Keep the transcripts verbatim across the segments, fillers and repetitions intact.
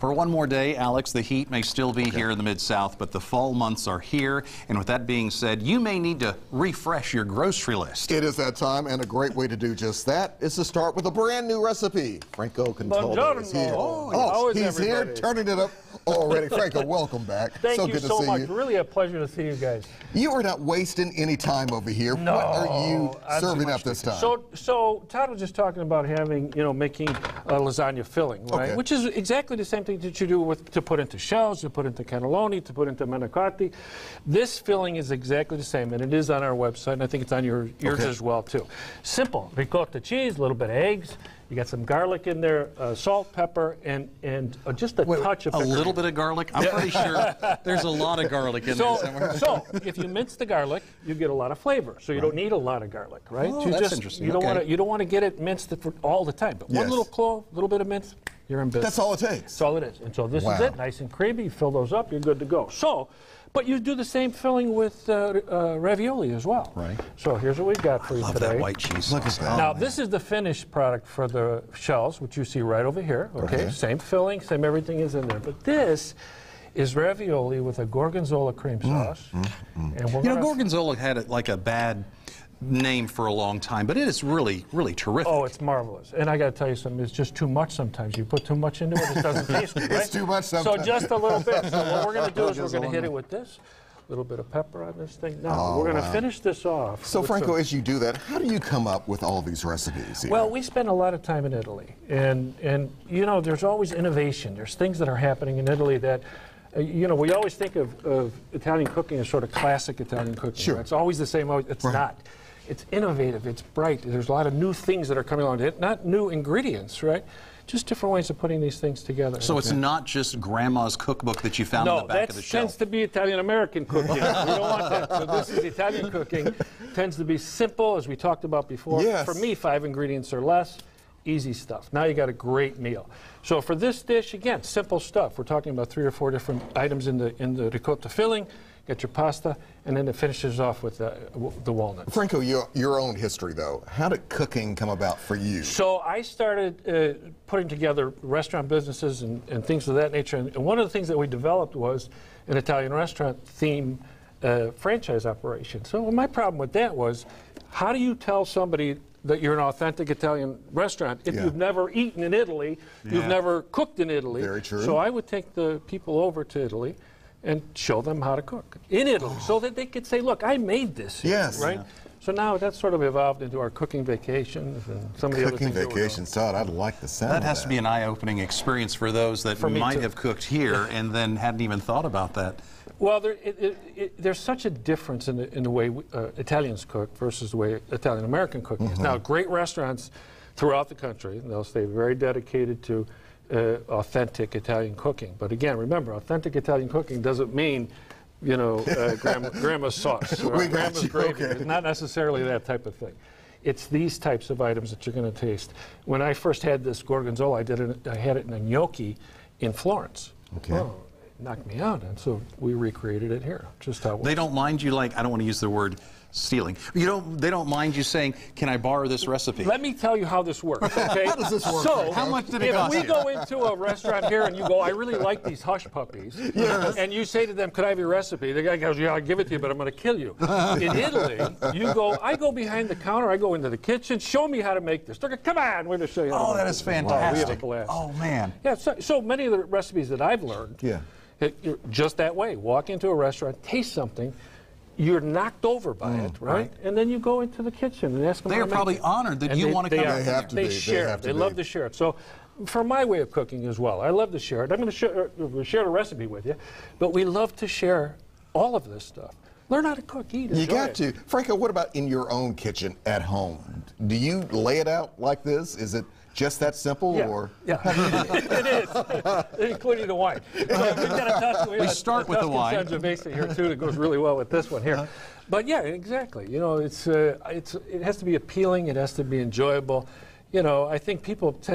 For one more day, Alex, the heat may still be okay. here in the Mid-South, but the fall months are here. And with that being said, you may need to refresh your grocery list. It is that time, and a great way to do just that is to start with a brand new recipe. Franco Contaldo is here. Oh, oh he's everybody? here, turning it up already. Franco, welcome back. Thank so you good so to see much. you. Really a pleasure to see you guys. You are not wasting any time over here. No, what are you I'm serving up this time? So, so Todd was just talking about having, you know, making a lasagna filling, right? Okay. Which is exactly the same thing that you do with to put into shells, to put into cannelloni, to put into manicotti. This filling is exactly the same, and it is on our website, and I think it's on your, yours okay. as well, too. Simple. Ricotta cheese, a little bit of eggs. You got some garlic in there, uh, salt, pepper, and and uh, just a Wait, touch of a pepper. little bit of garlic. I'm pretty sure there's a lot of garlic in so, there somewhere. So if you mince the garlic, you get a lot of flavor. So you right. don't need a lot of garlic, right? Oh, you that's just, interesting. You don't okay. want to you don't want to get it minced for all the time. But yes. one little clove, a little bit of mince, you're in business. That's all it takes. That's all it is. And so this wow. is it, nice and creamy. You fill those up, you're good to go. So. But you do the same filling with uh, uh, ravioli as well. Right. So here's what we've got for I you love today. that white cheese. Look at that. Now Oh, this is the finished product for the shells, which you see right over here. Okay, okay. Same filling, same everything is in there. But this is ravioli with a gorgonzola cream sauce. Mm, mm, mm. And we're You know, gonna gorgonzola had it like a bad name for a long time, but it is really, really terrific. Oh, it's marvelous. And I got to tell you something, it's just too much sometimes. You put too much into it, it doesn't taste good, right? It's too much So sometimes. just a little bit. So what we're going to do is we're Just going to a hit little. it with this. A little bit of pepper on this thing. Now, Oh, we're going to wow. finish this off. So, with Franco, some- as you do that, how do you come up with all these recipes here? Well, we spend a lot of time in Italy. And, and you know, there's always innovation. There's things that are happening in Italy that, uh, you know, we always think of, of Italian cooking as sort of classic Italian cooking. Sure. Right? It's always the same. It's Right. not. It's innovative. It's bright. There's a lot of new things that are coming along. Not new ingredients, right? Just different ways of putting these things together. So it's not just grandma's cookbook that you found no, in the back of the that shelf. tends to be Italian-American cooking. We don't want that. So this is Italian cooking. Tends to be simple, as we talked about before. Yes. For me, five ingredients or less, easy stuff. Now you got a great meal. So for this dish, again, simple stuff. We're talking about three or four different items in the in the ricotta filling. Get your pasta, and then it finishes off with the, the walnuts. Franco, your, your own history, though. How did cooking come about for you? So I started uh, putting together restaurant businesses and, and things of that nature. And, and one of the things that we developed was an Italian restaurant theme uh, franchise operation. So my problem with that was, how do you tell somebody that you're an authentic Italian restaurant if Yeah. you've never eaten in Italy, you've Yeah. never cooked in Italy? Very true. So I would take the people over to Italy and show them how to cook in Italy, so that they could say, look, I made this here, Yes. right? Yeah. So now that's sort of evolved into our cooking vacations and some of the other Cooking things that we're doing. vacations, Todd, I'd like the sound That of has to be an eye-opening experience for those that For me might too. have cooked here and then hadn't even thought about that. Well, there, it, it, it, there's such a difference in the, in the way we, uh, Italians cook versus the way Italian-American cooking is. Now, great restaurants throughout the country, they'll stay very dedicated to uh, authentic Italian cooking. But again, remember, authentic Italian cooking doesn't mean, you know, uh, grandma, grandma's sauce or We got grandma's you, gravy. okay. It's not necessarily that type of thing. It's these types of items that you're going to taste. When I first had this gorgonzola, I did it. I had it in a gnocchi in Florence. Okay. Oh, it knocked me out, and so we recreated it here. Just how it They was. don't mind you, like, I don't want to use the word stealing. You don't, they don't mind you saying, can I borrow this recipe? Let me tell you how this works, okay? How does this work, So, Franco? How much did it if cost we you? go into a restaurant here and you go, I really like these hush puppies, Yes. and you say to them, could I have your recipe? The guy goes, yeah, I'll give it to you, but I'm going to kill you. In Italy, you go, I go behind the counter, I go into the kitchen, show me how to make this. They're going, come on, we're going to show you how to Oh, make that this. is Wow, we have a fantastic. blast. Oh, man. Yeah, so, so many of the recipes that I've learned, Yeah. it- you're just that way. Walk into a restaurant, taste something, you're knocked over by Mm, it, right? And then you go into the kitchen and ask them They how are to make probably it. honored that And you they- want to they come are. out They have to They be. They share have it. to They be. love to share it. So for my way of cooking as well, I love to share it. I'm going to share, uh, share the recipe with you, but we love to share all of this stuff. Learn how to cook, eat, You enjoy got it. to. Franco, what about in your own kitchen at home? Do you lay it out like this? Is it just that simple, Yeah, or yeah. It is, including the wine. So we've got a Tuscan, we We got a- start a with the Tuscan wine. Sangiovese here too that goes really well with this one here. But yeah, exactly. You know, it's uh, it's it has to be appealing. It has to be enjoyable. You know, I think people tend to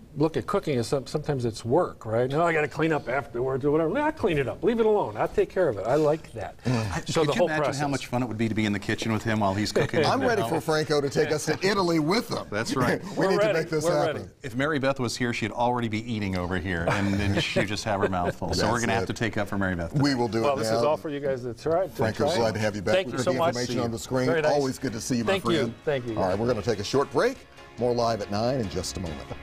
look at cooking as some, sometimes it's work, right? No, I got to clean up afterwards or whatever. I clean it up. Leave it alone. I'll take care of it. I like that. I, So could the you whole imagine process. how much fun it would be to be in the kitchen with him while he's cooking? I'm ready now? for Franco to take us to Italy with him. That's right. we We're need ready. to make this We're happen. ready. If Mary Beth was here, she'd already be eating over here, and then she'd just have her mouth full. So That's we're going to have it. to take up for Mary Beth. We will do Well, it this now. is all for you guys to try. To Franco's try. glad to have you back. Thank We you put so the much. information on the screen. Very nice. Always good to see you, my Thank friend. you. Thank you. All right, we're going to take a short break. More live at nine in just a moment.